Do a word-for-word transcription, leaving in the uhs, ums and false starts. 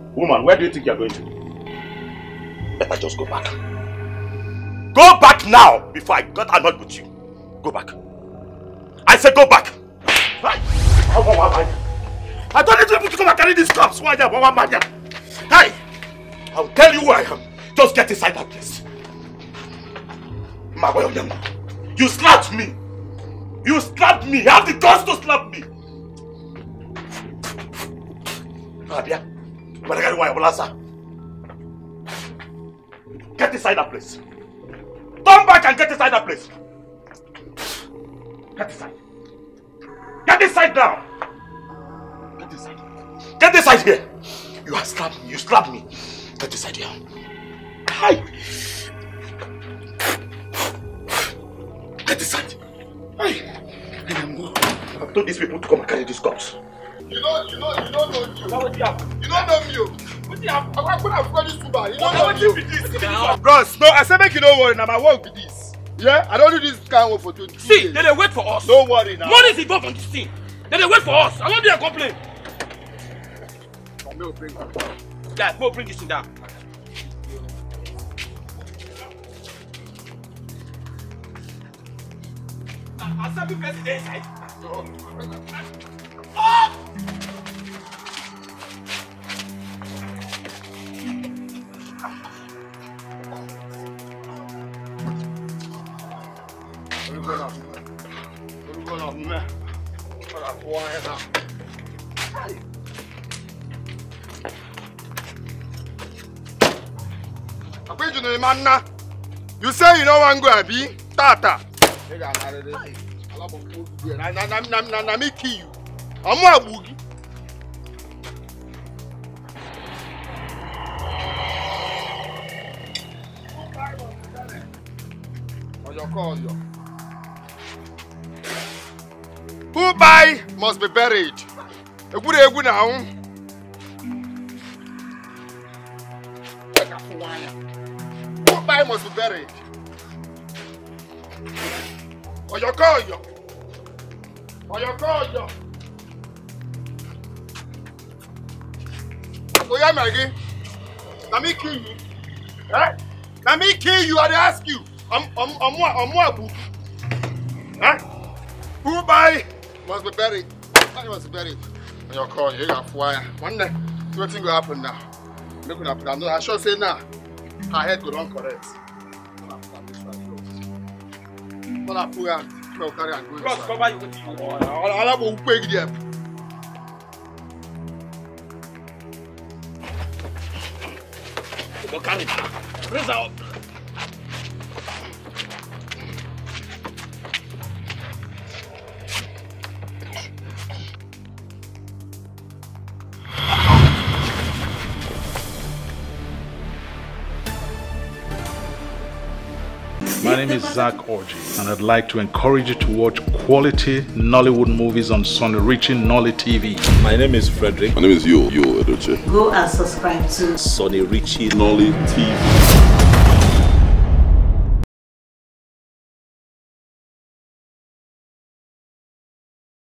Woman, where do you think you're going to? Better just go back. Go back now before I got annoyed with you. Go back. I said go back. I don't need people to come and carry these cups. Why are Hey! I'll tell you who I am. Just get inside that place. You slapped me. You slapped me. You have the guts to slap me. Get inside that place. Come back and get inside that place. Get inside. Get inside now. Get inside. Get inside here. You have slapped me. You slapped me. Get inside here. Hi. Get inside. Hi. I've told these people to come and carry these cups. You know, you know, you don't know you. You don't know me. What do you have? I'm going to this too bad. You don't know me. Bros, no, I said make you don't worry now. My work with this. Yeah, I don't do this kind of work for twenty. See, they they wait for us. Don't worry now. Money is involved on this thing. They they wait for us. I won't be a complaint. Come here, bring it. Yeah, go bring this thing down. I'll send you guys inside. Oh! You say you don't want to go be Tata. Na me kill you. I'm a boogie. Who buy must be buried. A good a good now. Who buy must be buried. Or your call you. Or your call you. Oh yeah, Maggie. Let me kill you. Eh? Let me kill you. I ask you. I'm I'm I'm what I'm what. Huh? Who buy must be buried. I must be buried. On your call, you got fire. One day, something will happen now. Look what happen. I should say now. Her head go on correct. All I put out, twelve carry and go inside. Cross cover you with you. All I will pay them. Go carry it. Raise out. My name is Zach Orji, and I'd like to encourage you to watch quality Nollywood movies on SUNYRICHY Nolly T V. My name is Frederick. My name is Yul Edochie. Go and subscribe to SUNYRICHY Nolly T V.